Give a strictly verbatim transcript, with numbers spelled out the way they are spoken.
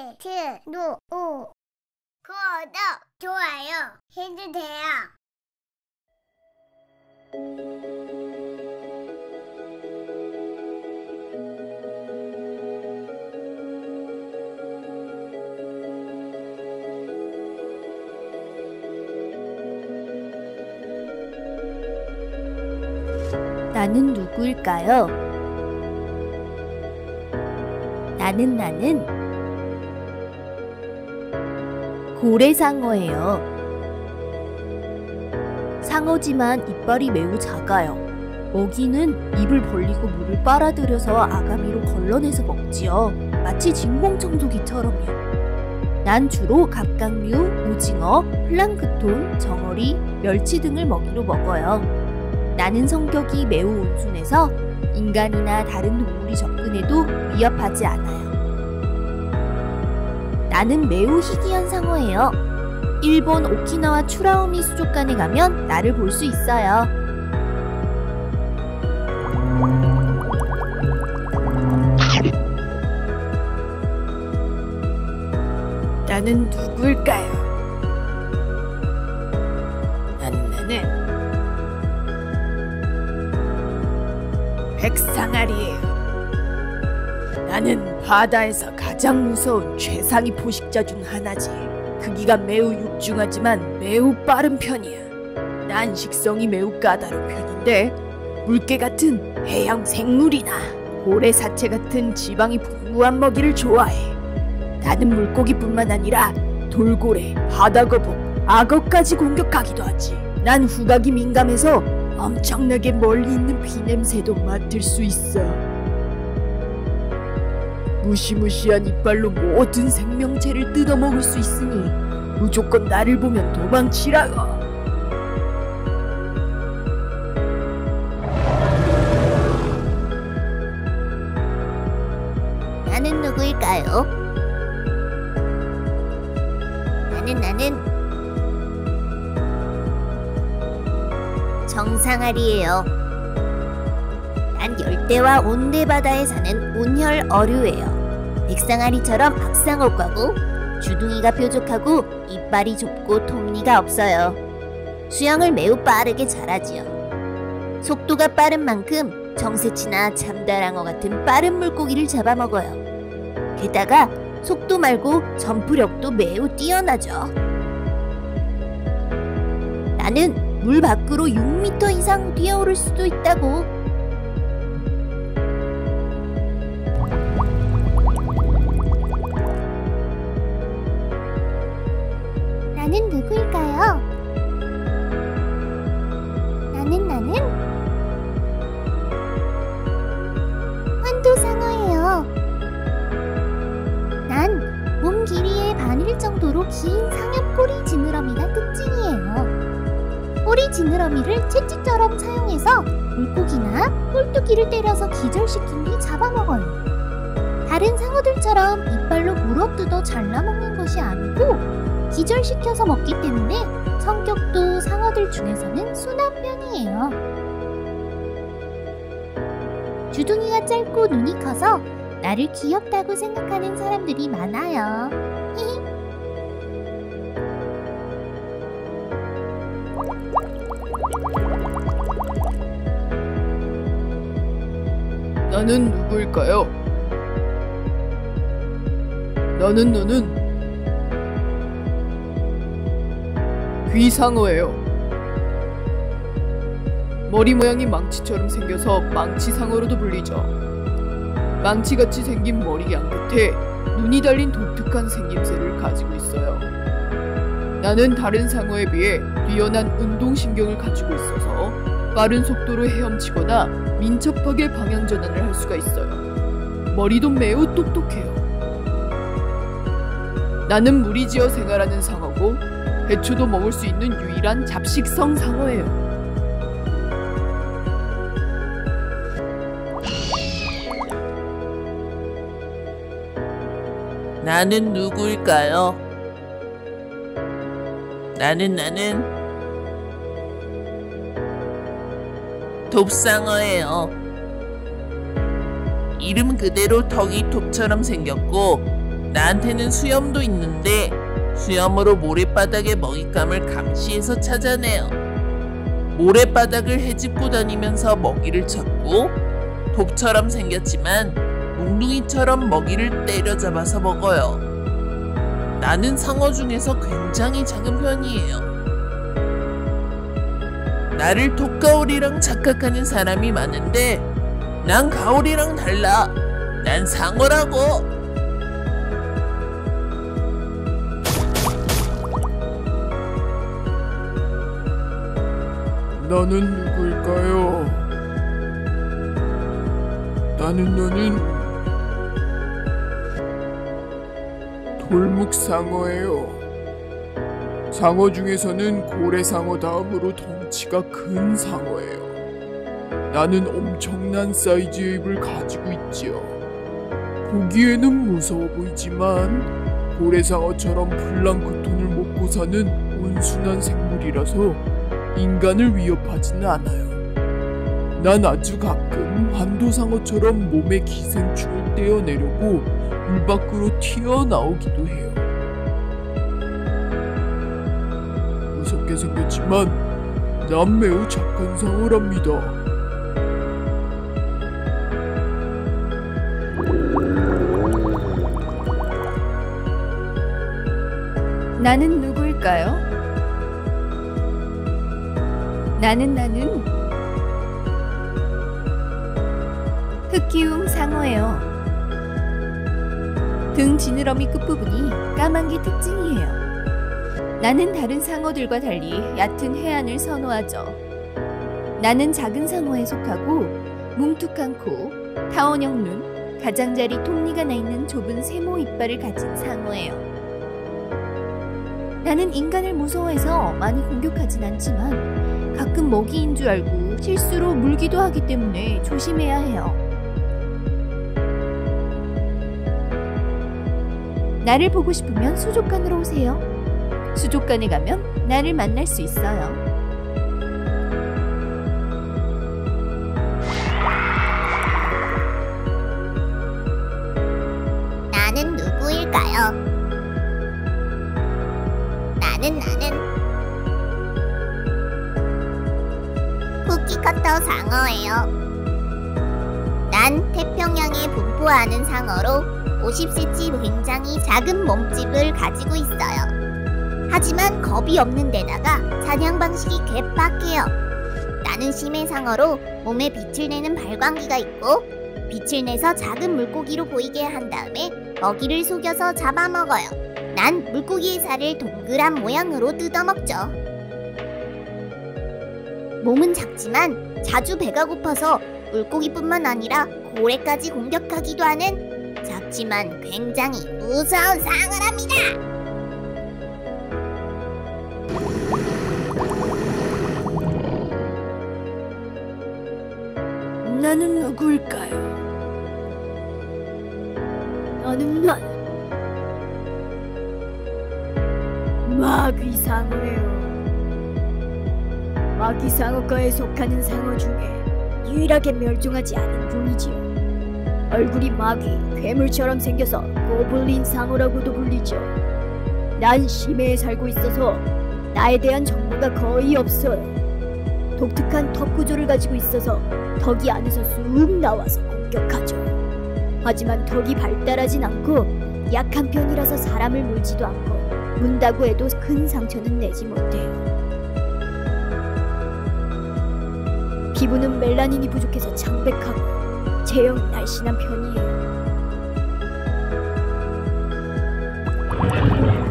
유튜브 구독, 좋아요 해주세요. 나는 누구일까요? 나는 나는 고래상어예요. 상어지만 이빨이 매우 작아요. 먹이는 입을 벌리고 물을 빨아들여서 아가미로 걸러내서 먹지요. 마치 진공청소기처럼요. 난 주로 갑각류, 오징어, 플랑크톤, 정어리, 멸치 등을 먹이로 먹어요. 나는 성격이 매우 온순해서 인간이나 다른 동물이 접근해도 위협하지 않아요. 나는 매우 희귀한 상어예요. 일본 오키나와 추라우미 수족관에 가면 나를 볼 수 있어요. 나는 누구일까요? 나는 나는 백상아리예요. 나는 바다에서 가장 무서운 최상위 포식자 중 하나지. 크기가 매우 육중하지만 매우 빠른 편이야. 난 식성이 매우 까다로운 편인데 물개 같은 해양 생물이나 고래 사체 같은 지방이 풍부한 먹이를 좋아해. 나는 물고기뿐만 아니라 돌고래, 바다거북, 악어까지 공격하기도 하지. 난 후각이 민감해서 엄청나게 멀리 있는 피냄새도 맡을 수 있어. 무시무시한 이빨로 모든 생명체를 뜯어먹을 수 있으니 무조건 나를 보면 도망치라고. 나는 누구일까요? 나는 나는 정상아리예요. 난 열대와 온대바다에 사는 온혈 어류예요. 백상아리처럼 악상어과고 주둥이가 뾰족하고 이빨이 좁고 톱니가 없어요. 수영을 매우 빠르게 잘하지요. 속도가 빠른 만큼 정새치나 참다랑어 같은 빠른 물고기를 잡아먹어요. 게다가 속도 말고 점프력도 매우 뛰어나죠. 나는 물 밖으로 육 미터 이상 뛰어오를 수도 있다고. 나는 누구일까요? 나는 나는 환도상어예요. 난 몸 길이의 반일 정도로 긴 상엽 꼬리 지느러미가 특징이에요. 꼬리 지느러미를 채찍처럼 사용해서 물고기나 꼴뚜기를 때려서 기절시킨 뒤 잡아먹어요. 다른 상어들처럼 이빨로 물어뜯어 잘라먹는 것이 아니고 기절시켜서 먹기 때문에 성격도 상어들 중에서는 순한 편이에요. 주둥이가 짧고 눈이 커서 나를 귀엽다고 생각하는 사람들이 많아요. 나는 누구일까요? 나는 나는 귀상어예요. 머리 모양이 망치처럼 생겨서 망치상어로도 불리죠. 망치같이 생긴 머리 양끝에 눈이 달린 독특한 생김새를 가지고 있어요. 나는 다른 상어에 비해 뛰어난 운동신경을 가지고 있어서 빠른 속도로 헤엄치거나 민첩하게 방향전환을 할 수가 있어요. 머리도 매우 똑똑해요. 나는 무리지어 생활하는 상어고 해초도 먹을 수 있는 유일한 잡식성 상어예요. 나는 누구일까요? 나는 나는 돕상어예요. 이름 그대로 턱이 톱처럼 생겼고 나한테는 수염도 있는데 수염으로 모래바닥의 먹잇감을 감시해서 찾아내요. 모래바닥을 헤집고 다니면서 먹이를 찾고 독처럼 생겼지만 몽둥이처럼 먹이를 때려잡아서 먹어요. 나는 상어 중에서 굉장히 작은 편이에요. 나를 톱가오리랑 착각하는 사람이 많은데 난 가오리랑 달라. 난 상어라고. 나는 누구일까요? 나는 나는 돌묵상어예요. 상어 중에서는 고래상어 다음으로 덩치가 큰 상어예요. 나는 엄청난 사이즈의 입을 가지고 있지요. 보기에는 무서워 보이지만 고래상어처럼 플랑크톤을 먹고 사는 온순한 생물이라서 인간을 위협하지는 않아요. 난 아주 가끔 환도상어처럼 몸에 기생충을 떼어내려고 물 밖으로 튀어나오기도 해요. 무섭게 생겼지만 난 매우 착한 상어랍니다. 나는 누구일까요? 나는 나는 흑기움 상어예요. 등 지느러미 끝부분이 까만 게 특징이에요. 나는 다른 상어들과 달리 얕은 해안을 선호하죠. 나는 작은 상어에 속하고 뭉툭한 코, 타원형 눈, 가장자리 톱니가 나 있는 좁은 세모 이빨을 가진 상어예요. 나는 인간을 무서워해서 많이 공격하진 않지만 가끔 먹이인 줄 알고 실수로 물기도 하기 때문에 조심해야 해요. 나를 보고 싶으면 수족관으로 오세요. 수족관에 가면 나를 만날 수 있어요. 나는 누구일까요? 나는 나는 쿠키커터 상어예요. 난 태평양에 분포하는 상어로 오십 센티미터 굉장히 작은 몸집을 가지고 있어요. 하지만 겁이 없는 데다가 사냥 방식이 개빡해요. 나는 심해상어로 몸에 빛을 내는 발광기가 있고 빛을 내서 작은 물고기로 보이게 한 다음에 먹이를 속여서 잡아먹어요. 난 물고기의 살을 동그란 모양으로 뜯어먹죠. 몸은 작지만 자주 배가 고파서 물고기뿐만 아니라 고래까지 공격하기도 하는 작지만 굉장히 무서운 상어랍니다. 나는 누구일까요? 나는 난 마귀상어예요. 마귀상어과에 속하는 상어 중에 유일하게 멸종하지 않은 종이지요. 얼굴이 마귀, 괴물처럼 생겨서 고블린 상어라고도 불리죠. 난 심해에 살고 있어서 나에 대한 정보가 거의 없어요. 독특한 턱 구조를 가지고 있어서 턱이 안에서 쑥 나와서 공격하죠. 하지만 턱이 발달하진 않고 약한 편이라서 사람을 물지도 않고 문다고 해도 큰 상처는 내지 못해요. 피부는 멜라닌이 부족해서 창백하고 체형이 날씬한 편이에요.